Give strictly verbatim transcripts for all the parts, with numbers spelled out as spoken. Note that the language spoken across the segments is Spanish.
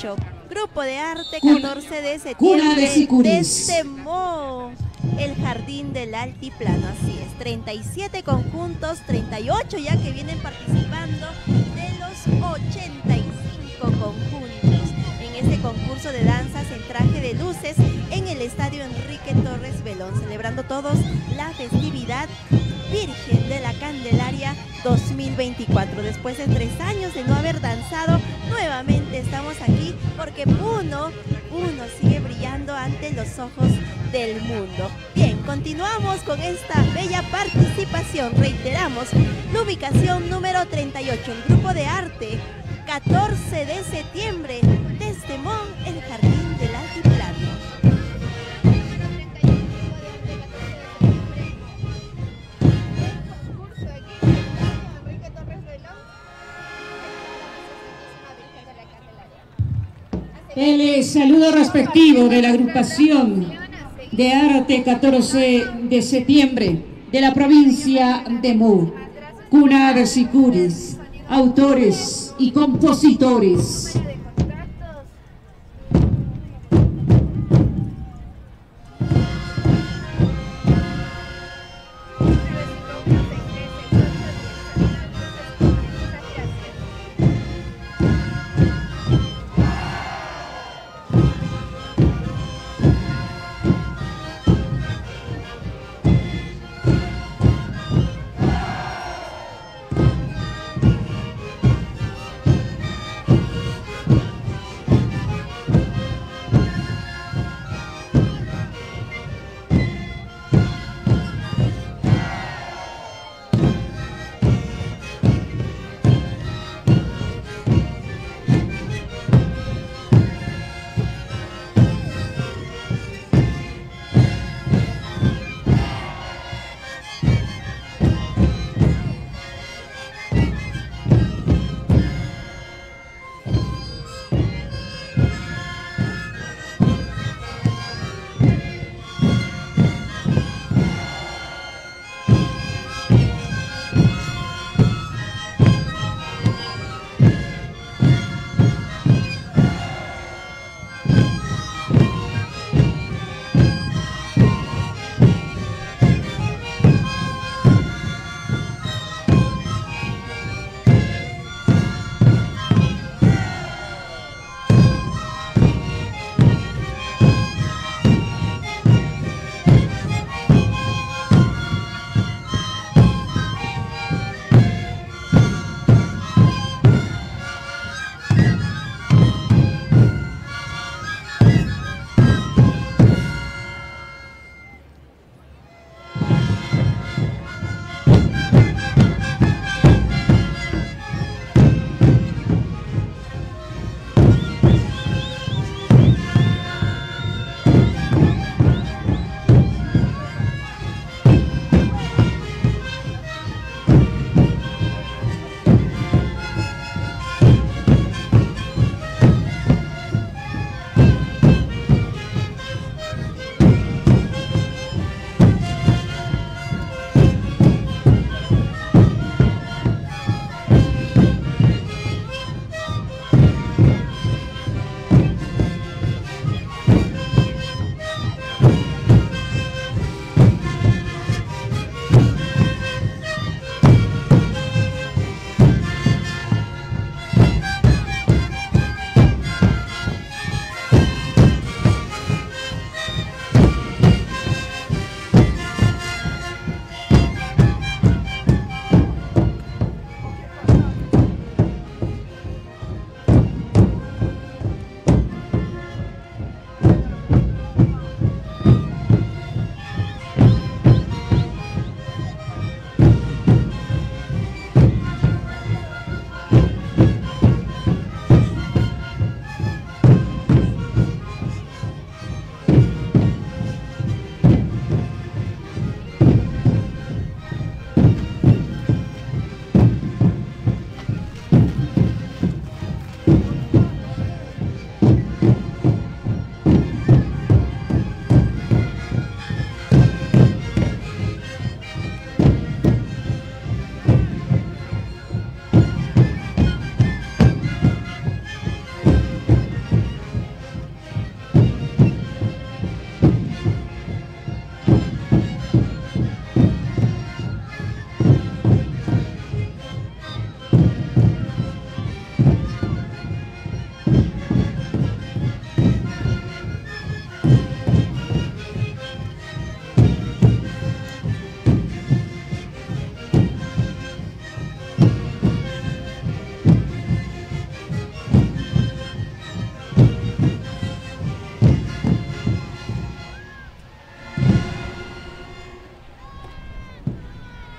ocho. Grupo de arte, Cuna- catorce de Cuna de septiembre, Sicuris. desde Mo, el Jardín del Altiplano. Así es, treinta y siete conjuntos, treinta y ocho ya que vienen participando de los ochenta y cinco conjuntos en este concurso de danzas en traje de luces en el Estadio Enrique Torres Velón, celebrando todos la festividad Virgen de la Candelaria dos mil veinticuatro. Después de tres años de no haber danzado, nuevamente estamos aquí porque Puno, Puno sigue brillando ante los ojos del mundo. Bien, continuamos con esta bella participación. Reiteramos, la ubicación número treinta y ocho, el grupo de arte, catorce de septiembre, desde Mon, el Jardín del Altiplano. El saludo respectivo de la agrupación de arte catorce de septiembre de la provincia de Mu, Cuna de Sicuris, autores y compositores.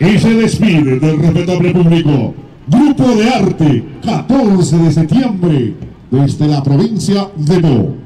Y se despide del respetable público. Grupo de Arte, catorce de septiembre, desde la provincia de Mo.